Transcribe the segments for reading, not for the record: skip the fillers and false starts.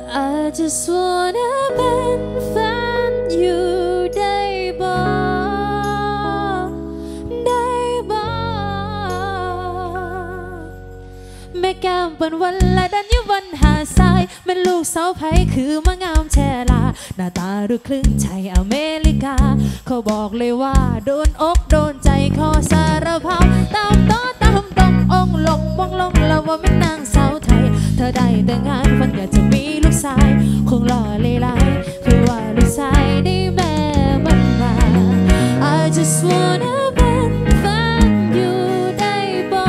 I just wanna เป็นแฟนอยู่ได้บ่ได้บ่แม่แก้มเป็นวันละดันอยู่บนหาดทรายเป็นลูกสาวไผคือมางามแช่ลาหน้าตาดูครึ่งไทยอเมริกาเขาบอกเลยว่าโดนอกโดนใจขอสารภาพตามต่อตามตรงองลงมองลงแล้วว่าเป็นนางสาวไทยเธอได้แต่งงานฝันอยากจะมีลูกชายคงหล่อเลยลายคือว่าลูกชายได้แม่มันมา I just wanna เป็นแฟนอยู่ได้บ่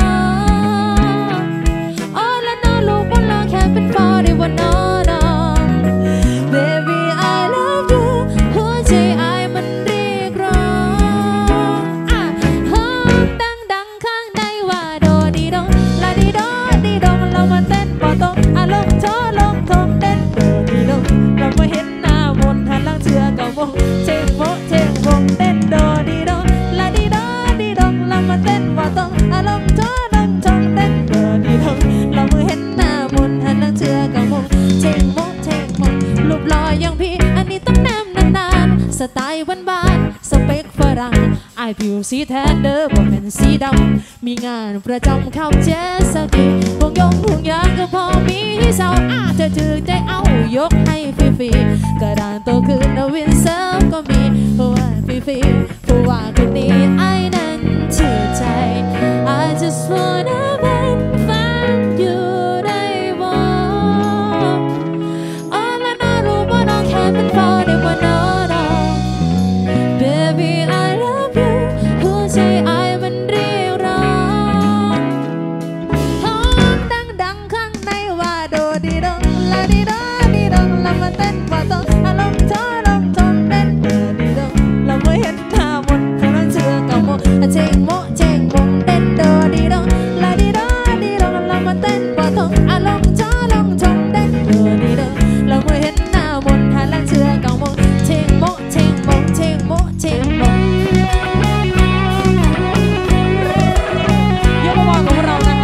อ๋อและน้องลูกบนโลกแค่เป็นพอได้บ่น้องBaby I love you หัวใจIมันเรียกร้องห้องดังข้างในว่าโดดีดงลาดีดอดีดงเรามาเต้นปอตงลงท้อลงทงเต้นโดดีดงเรามาเห็นหน้ามนหันหลังเชื่อกับวงเชงโมเชงวงเต้นโดดีดงลาดีดอดีดงเรามาเต้นปอตงลงท้อลงทงเต้นโดดีดงเรามาเห็นหน้ามนหันหลังเชื่อกับวงเชงโมเชงวงรูปหล่ออย่างพี่อันนี้ต้องแนมนานๆสไตล์บ้านๆสเปคฝรั่งไอผิวสีแทนเด้อบ่เป็นสีดำมีงานประจำเข้าเจสกีวงยงห่วงยางก็พอมีให้สาวเธอถือใจเอายกให้ฟรีๆกระดานโตขึ้นแล้ววินเซิร์ฟก็มีเพราะว่าฟรีๆเพราะว่าคืนนี้ไอ้นั้นเชื่อใจ I just wanna เป็นแฟนอยู่ได้บ่อ๋อและน้องรู้ว่าน้องแค่เป็นพอได้บ่น้องBaby I love you หัวใจIมันเรียกร้องห้องดังข้างในว่าโดดีดงลาดีดอดีดงเรามาเต้นว่าต้องลงท้อลงทงเต้นโดดีดงเราไม่เห็นหน้ามนกำลังเชื่อกับโมเชงโมเชงวงเต้นโดดีดงลาดีดอดีดงเรามาเต้นว่าต้องลงท้อลงทงเต้นโดดีดงเราไม่เห็นหน้ามนหันหลังเชื่อกับโมเชงโมเชงวงเชงโมเชงวงเยอะมากๆกับเรานะคะ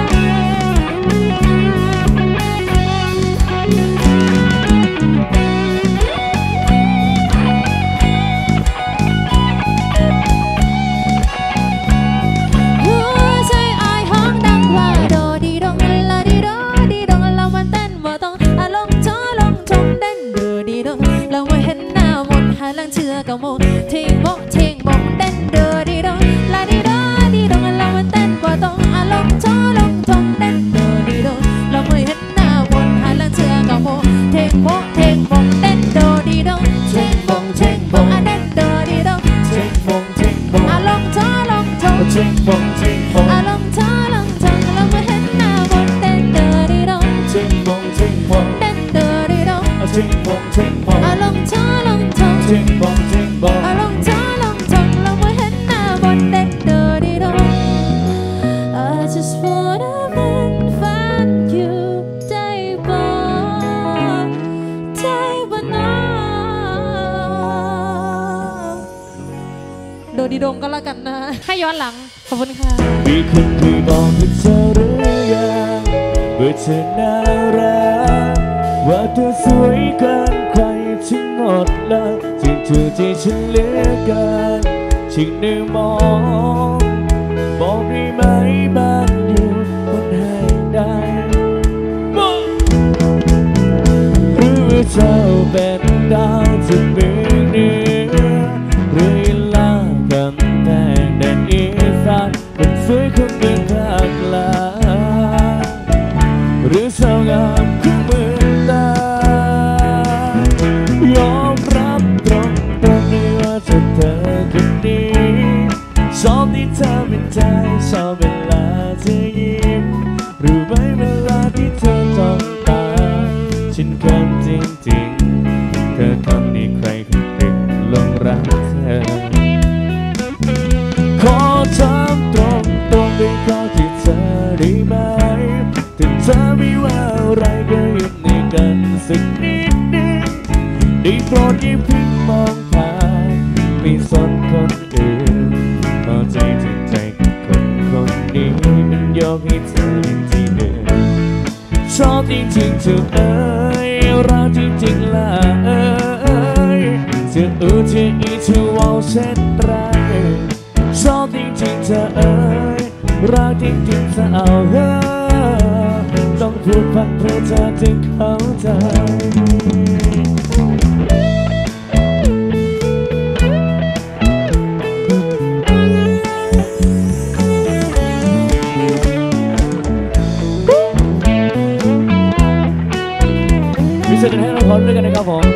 หัวใจอายห้องดังว่าโดดีดงลาดีดอดีดงเรามาเต้นว่าต้องลงท้อลงทงเต้นโดดีดงเราไม่เห็นหน้ามนหันหลังเชื่อกับโมเทงโมเทงโมเต้นโดดีดงลาดีดอดีดงเรามาเต้นว่าต้องลงท้อลงทงเต้นโดดีดงเราไม่เห็นหน้ามนหันหลังเชื่อกับโมเทงโมเทงโมเต้นโดดีดงเชงโมเชงโมเต้นโดดีดงเชงโมเชงโมลงท้อลงทงเชงโมเชงโมลงท้อลงทงเราไม่เห็นหน้ามนเต้นโดดีดงเชงโมเชงโมเต้นโดดีดงเชงโมเชงโมลงท้อลงทงเชงโมเชงโมลงท้อลงทงเราไม่เห็นหน้ามนเต้นโดดีดง I just wanna เป็นแฟนอยู่ได้บ่ได้บ่น้องโดดีดงก็แล้วกันนะให้ย้อนหลังขอบคุณค่ะมีคนเคยบอกกับเธอหรือยังว่าเธอน่ารักว่าเธอสวยเกินใครที่หมดแล้วจึงถูกที่ฉันเหลือเกินจึงได้มองบอกได้ไหมบ้านอยู่บนให้ได้หรือว่าเจ้าเป็นดาวที่เบื้องเหนือหรือลากันแต่แดนอีสานเป็นสวยคนเดินทางไกลหรือสาวงามคู่เมืองตายอมรับตรงนี้ว่าเธอคนนี้ชอบที่เธอเป็นใจชอบเวลาเธอยิ้มรู้ไหมเวลาที่เธอจ้องตาฉันเขินจริงๆเธอทำให้ใครคนหนึ่งหลงรักเธอขอถามตรงเป็นข้อที่เธอได้ไหมถ้าเธอไม่ว่าอะไรก็ยิ้มให้กันสักนิดนึงได้โปรดอย่าเพิ่งมองผ่านไม่สนคนอื่นพอใจถึงใจกับคนนี้มันยกให้เธอเป็นที่หนึ่งชอบจริงๆเธอรักจจะอีจะว่าเช่นไรชอบจริงๆเธอเอ๋ยรักจริงๆเธอเอาเฮ้ต้องพูดพันเพื่อเธอจึงเข้าใจพิเศษให้เราพร้อมด้วยกันนะครับผม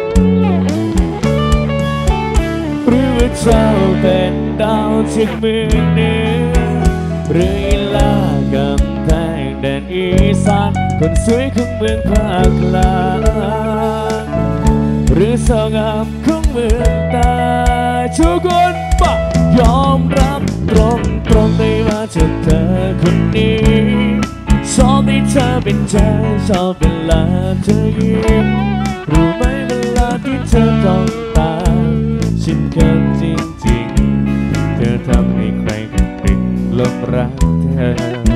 หรือว่าเจ้าเป็นดาวจากเมืองเหนือหรืออีลากำแพงแดนอีสานคนสวยของเมืองภาคกลางหรือสาวงามของเมืองใต้ทุกคนปะยอมรับตรงได้ว่าเธอคนนี้ชอบให้เธอเป็นใจชอบเวลาเธอยิ้มรู้ไหมเวลาที่เธอต้องตาฉันเกินจริงๆเธอทำให้ใครติดหลงรักเธอ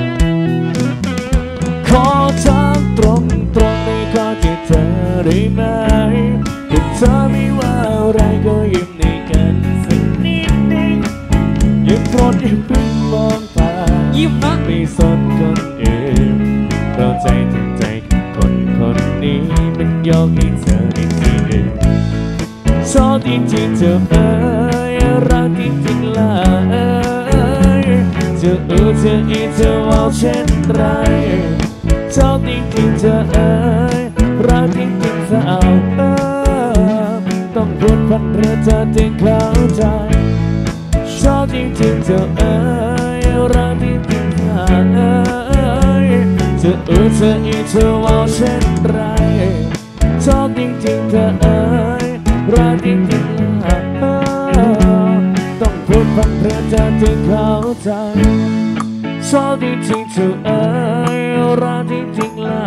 ขอถามตรงในข้อที่เธอได้ไหมถ้าเธอไม่ว่าอะไรก็ยิ้มในกันสักนิดนึงอย่าโกรธอย่าเพิ่งมองตายิ้มนะไม่สนคนอื่นเราใจถึงใจคนนี้มันยกให้เธอในที่หนึ่งชอบจริงๆเธอเอ๋ยรักจริงๆล่ะเอ๋ยจะจะอีจะว่าเช่นไรชอบจริงๆเธอเอ๋ยรักจริงๆเธอเอาต้องพูดพันเรือเธอจึงเข้าใจชอบจริงๆเธอเอ๋ยรักจริงๆเธอเอ๋ยจะอีจะว่าเช่นไรชอบจริงๆเธอเอ๋ยรักจริงๆล่ะต้องพูดพันเพื่อเธอจึงเข้าใจชอบจริงๆเธอเอ๋ยรักจริงๆล่ะ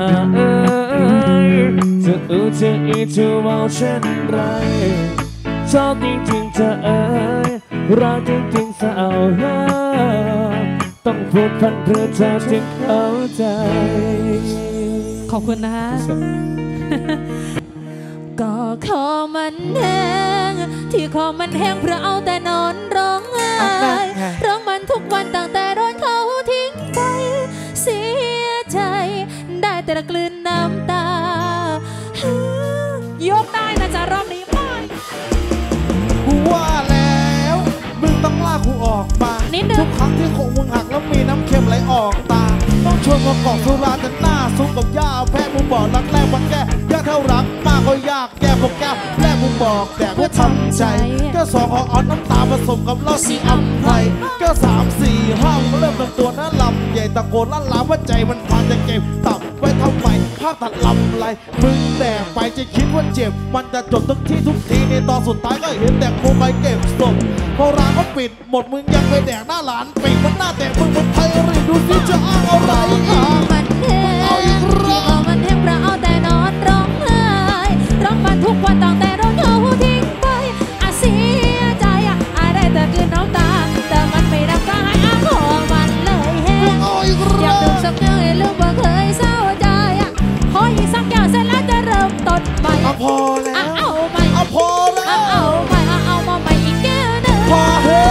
จะอีจะว่าเช่นไรชอบจริงๆเธอเอ๋ยรักจริงๆเธอเอาต้องพูดพันเพื่อเธอจึงเข้าใจขอบคุณนะคะก็คอมันแห้งที่คอมันแห้งเพราะเอาแต่นอนร้องไห้ร้องมันทุกวันตั้งแต่โดนเขาทิ้งไปเสียใจได้แต่กลืนน้ำตายกได้นะจ๊ะรอบนี้ไปกูว่าแล้วมึงต้องลากกูออกมาทุกครั้งที่ของมึงหักแล้วมีน้ำเค็มไหลออกตาต้องชวนมากอกสุราจะหน้าซุกกับย่าแพ้มึงบอกรักแรกวันแก่ยากเท่ารักมากก็ยากแก่พวกแก้วแรกมึงบอกแต่เพื่อทำใจก็สองเอาน้ำตาผสมกับเหล้าสีอำไพรก็3 4 5มึงเริ่มตั้งตัวนั้นลำใหญ่ตะโกนลั่นลาว่าใจมันพันจะเก็บตับไว้ทำไมภาพตัดลำไรมึงแดกไปจะคิดว่าเจ็บมันจะจบทุกทีในตอนสุดท้ายก็เห็นแต่กูไปเก็บศพพอร้านก็ปิดหมดมึงยังไปแดกหน้าหลานปีกมันหน้าแตกมึงมันไทยรีบดูสิจะอ้างอะไรมันแห้งที่คอมันแห้งเพราะเอาแต่นอนร้องไห้ร้องมันทุกวันตั้งแต่โดนเขาทิ้งไปเสียใจได้แต่กลืนน้ำตาแต่มันไม่รับกายคอมันเลยแห้งอยากดื่มสักแก้วให้ลืมว่าเคยเศร้าใจขออีกสักแก้วเสร็จแล้วจะเริ่มต้นใหม่พอแล้วเอาใหม่พอแล้วเอาใหม่เอามาใหม่อีกแก้วนึงพอเฮ้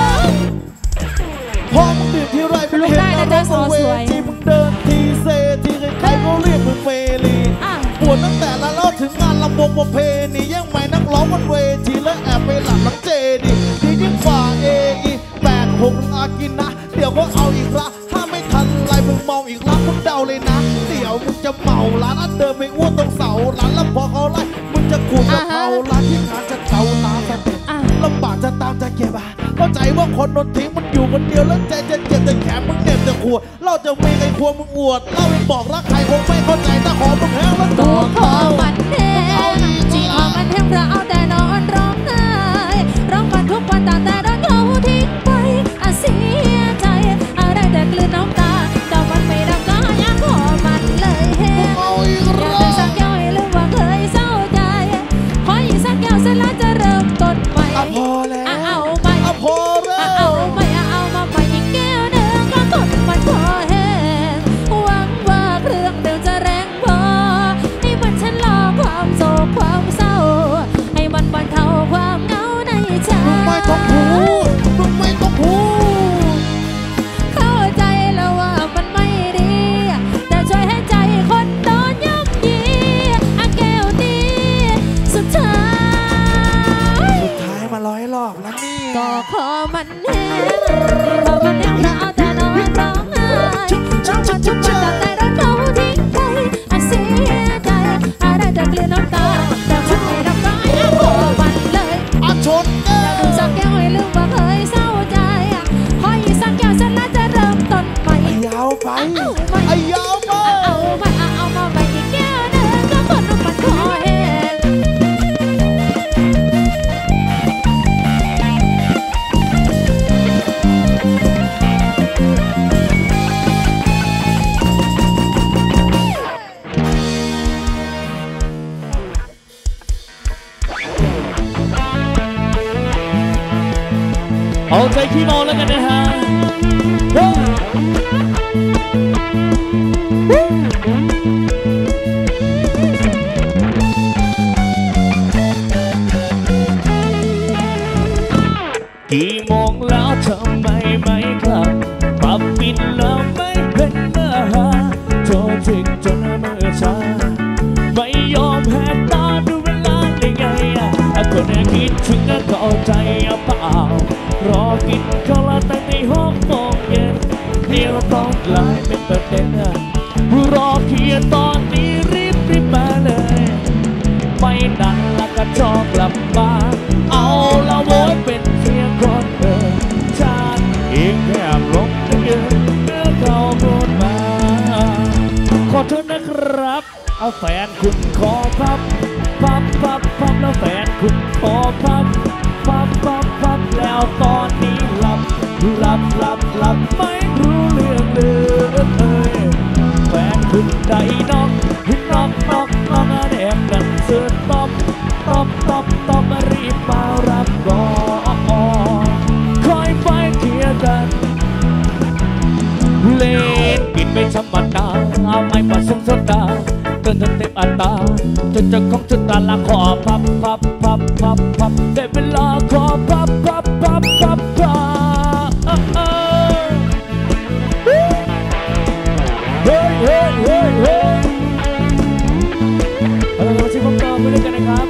พอมึงดื่มที่ไรไม่เห็นนะร้องเวทีมึงเดินทีเซทีใครๆก็เรียกมึงเฟรีปวดตั้งแต่ละเล่าถึงงานลำวงประเพณียังไม่นักร้องบนเวทีและแอบไปหลังน้ำเจดีที่ยิ่งฝ่า86อากินนะเดี๋ยวก็เอาอีกละถ้าไม่ทันไรมึงมองอีกละมึงเดาเลยนะเดี๋ยวมึงจะเมาร้านอันเดิมไม่อ้วนตรงเสาร้านแล้วพอเขาไล่มึงจะขูดกะเพราร้านที่งานจะเกาตาสเต็ปลำบากจะตามจะเก็บเข้าใจว่าคนโดนทิ้งมันอยู่คนเดียวแล้วใจจะเจ็บแต่แขนมึงเหน็บแต่หัวเราจะมีใครควรมึงอวดเล่าไปบอกรักใครคงไม่เข้าใจแต่ขอมึงแห้งแล้วตัวคอมันแห้งจีคอมันแห้งเพราะเอาแต่นอนร้องไห้ร้องมันทุกวันตั้งแต่โดนเขาทิ้งไปเสียใจได้แต่กลืนน้ำตาแต่มันไม่รับกายคอมันเลยแห้งอยากได้สักแก้วให้ลืมว่าเคยเศร้าใจขออีกสักแก้วเสร็จแล้วจะเริ่มต้นใหม่พอแล้วเอาใหม่พอแล้วเอาใหม่เอามาใหม่อีกแก้วนึงก็ต้นมันพอแห้งหวังว่าเครื่องเดิมจะแรงพอให้มันฉลองเอาใจขี้เมาแล้วกันนะฮะกี่โมงแล้วทำไมไม่กลับปรับปิดแล้วไม่เป็นเนื้อหาโทรจิกจนเมื่อช้าไม่ยอมแหกตาดูเวลาได้ไงคนคิดถึงก็เอาใจเปล่ารอกินข้าวตั้งในห้องมองเย็นเดี๋ยวต้องกลายเป็นประเด็นรอเพียงตอนนี้รีบมาเลยไม่นานแล้วก็จอกกลับบ้านเอาละโว้ยเป็นเพียงคนฉันเองแค่ลงจะยืนเมื่อเขาพูดมาขอโทษนะครับแฟนคุณขอพับแล้วแฟนคุณขอพับแล้วตอนนี้หลับไม่รู้เรื่องเลยแฟนคุณได้น้องแดงดันเสือตบมารีบมารับก่อนคอยไปเคลียร์กันเล่นกินไม่ธรรมดาไม่ผสมโซดาเติมเต็มอัตราจนของจุดตาละขอพับได้เวลาขอพับเฮ้ยเรามาชิมพร้อมๆไปด้วยกันนะครับ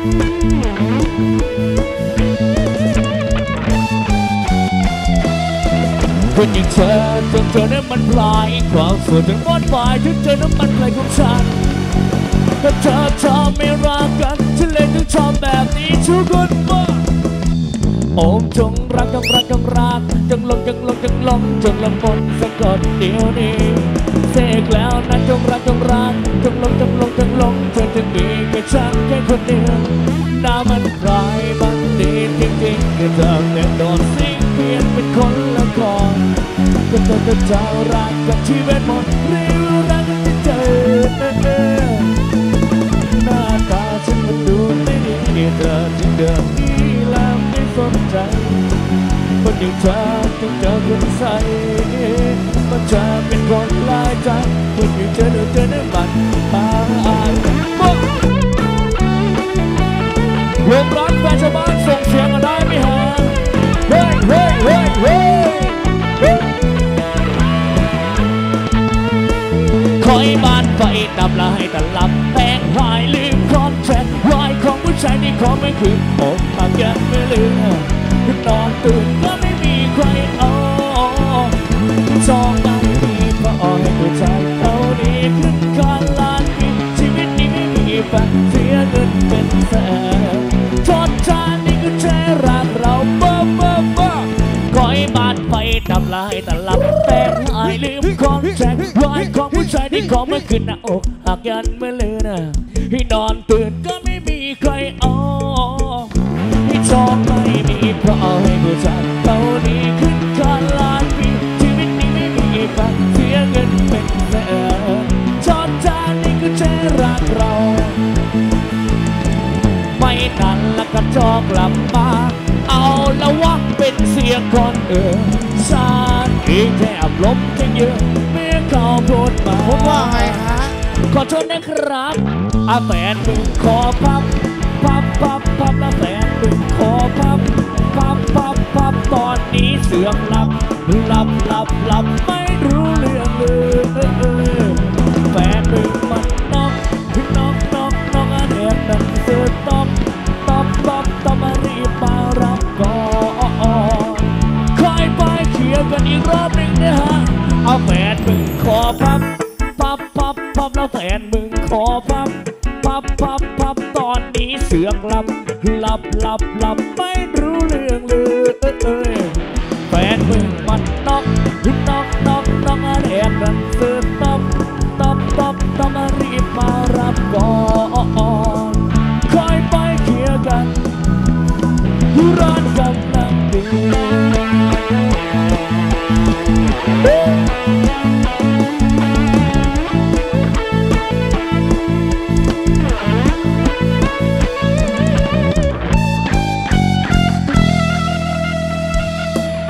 คนอย่างเธอจนเธอนั้นมันพลายความสุขจนหมดไปถึงเธอนั้นมันไกลของฉันถ้าเธอชอบไม่รักกันฉันเลยต้องชอบแบบนี้ทุกคนมาโอมจงรักจงลงจงละมนสะกดเดี๋ยวนี้เสกแล้วนะจงรักจงลงเธอจะมีแค่ฉันแค่คนเดียวน้ำมันใครมันดีจริงๆก็เธอเนี่ยโดนสิ่งเปลี่ยนเป็นคนละคนก็เธอจะรักกับชีวิตหมดเรียวรักจะเจอหน้าตาฉันมันดูไม่ดีเธอจึงเดิมนี้แล้วไม่สนใจคนอย่างเธอต้องเจอคนใส่มันจะเป็นคนลายใจคนอย่างเธอนั้นมันมารวมร้อนแฟนชาวบ้านส่งเสียงมาได้ไหมฮะเฮ้ยคอยบ้านไฟดับละให้ตลับแตงหายลืมคอนแทครอยของผู้ชายที่ขอไม่คืนอกหักยังไม่ลืมนอนตื่นก็ไม่มีใครเอาจองไม่มีเพราะให้ผู้ชายเขาดีขึ้นคันล้านปีชีวิตนี้ไม่มีแฟนเสียเงินเป็นแสนทนทานนี่ก็แค่รักเราบ้าคอยบ้านไฟดับลายตลับแตกหายลืมคอนแทครอยของผู้ชายที่ขอไม่คืนหน้าอกหักยันไม่ลืมให้นอนตื่นก็ไม่มีใครเอาให้ชอบไม่มีเพราะให้ผู้ชายเขาดีขึ้นคันล้านปีชีวิตนี้ไม่มีแฟนเสียเงินเป็นแสนชอบจานนี่ก็แค่รักเราไม่นานแล้วก็จอกกลับมาเอาละว่าเป็นเสียงคนฉันเองแทบล้มทั้งยืนเมื่อเขาพูดมาพูดว่าไงฮะขอโทษนะครับแฟนมึงขอพับแล้วแฟนมึงขอพับตอนนี้เสื่อมหลับไม่รู้เรื่องเลยแฟนมึงมันน็อกแดงนั่นเสือตบมารีบมารับก่อนคอยไปเคลียร์กันอีกรอบหนึ่งนะฮะแฟนมึงขอพับแล้วแฟนมึงขอพับตอนนี้เสื่อมหลับไม่รู้เรื่องเลยแฟนมึงมันน็อก